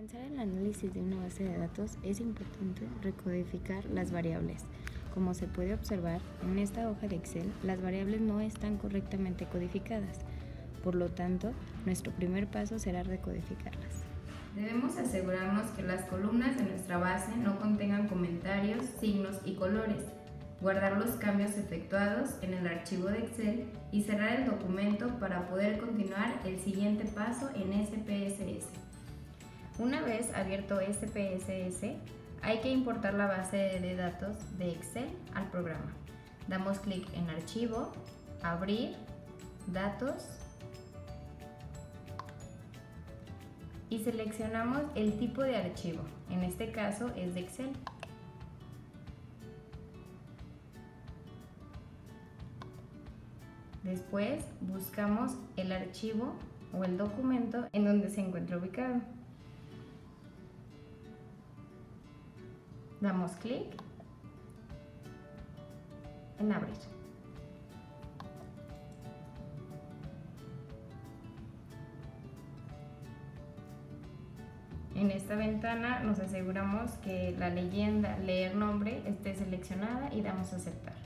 comenzar el análisis de una base de datos es importante recodificar las variables. Como se puede observar, en esta hoja de Excel las variables no están correctamente codificadas. Por lo tanto, nuestro primer paso será recodificarlas. Debemos asegurarnos que las columnas de nuestra base no contengan comentarios, signos y colores, guardar los cambios efectuados en el archivo de Excel y cerrar el documento para poder continuar el siguiente paso en SPSS. Una vez abierto SPSS, hay que importar la base de datos de Excel al programa. Damos clic en Archivo, Abrir, Datos y seleccionamos el tipo de archivo. En este caso es de Excel. Después buscamos el archivo o el documento en donde se encuentra ubicado. Damos clic en Abrir. En esta ventana nos aseguramos que la leyenda Leer nombre esté seleccionada y damos a Aceptar.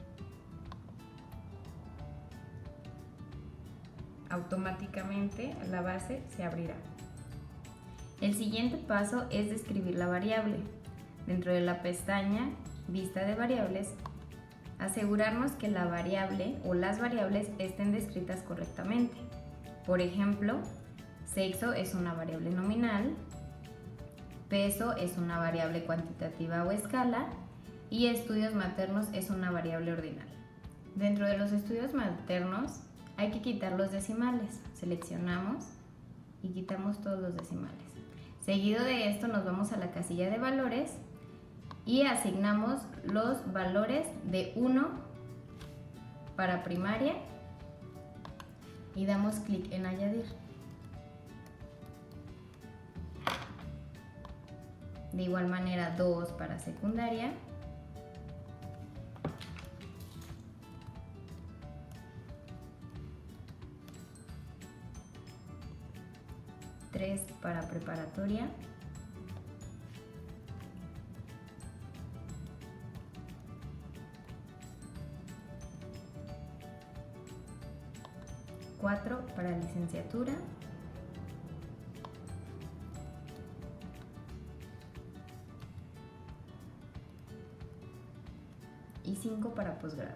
Automáticamente la base se abrirá. El siguiente paso es describir la variable. Dentro de la pestaña Vista de variables, asegurarnos que la variable o las variables estén descritas correctamente. Por ejemplo, sexo es una variable nominal, peso es una variable cuantitativa o escala y estudios maternos es una variable ordinal. Dentro de los estudios maternos hay que quitar los decimales. Seleccionamos y quitamos todos los decimales. Seguido de esto nos vamos a la casilla de valores y asignamos los valores de 1 para primaria y damos clic en Añadir. De igual manera 2 para secundaria. Tres para preparatoria. Cuatro para licenciatura. Y 5 para posgrado.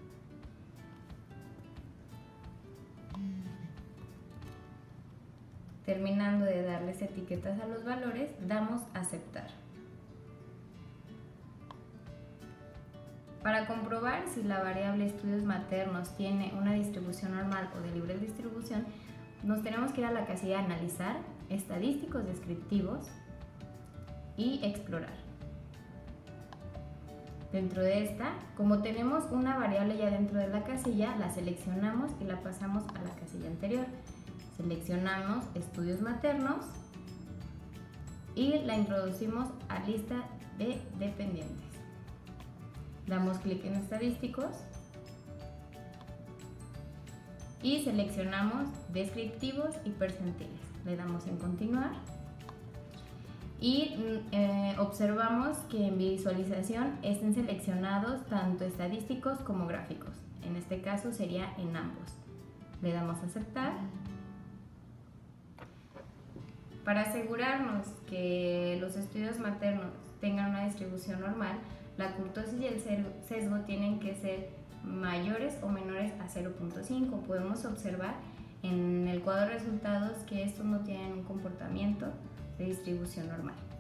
Terminando de darles etiquetas a los valores, damos a Aceptar. Para comprobar si la variable estudios maternos tiene una distribución normal o de libre distribución, nos tenemos que ir a la casilla Analizar, Estadísticos descriptivos y Explorar. Dentro de esta, como tenemos una variable ya dentro de la casilla, la seleccionamos y la pasamos a la casilla anterior. Seleccionamos estudios maternos y la introducimos a lista de dependientes. Damos clic en estadísticos y seleccionamos descriptivos y percentiles. Le damos en continuar y observamos que en visualización estén seleccionados tanto estadísticos como gráficos. En este caso sería en ambos. Le damos a Aceptar. Para asegurarnos que los estudios maternos tengan una distribución normal, la curtosis y el sesgo tienen que ser mayores o menores a 0.5. Podemos observar en el cuadro de resultados que estos no tienen un comportamiento de distribución normal.